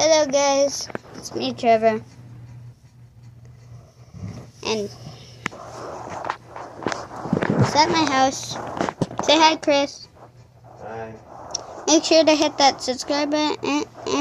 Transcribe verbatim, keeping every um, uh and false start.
Hello guys, it's me Trevor, and it's at my house. Say hi Chris. Hi. Make sure to hit that subscribe button and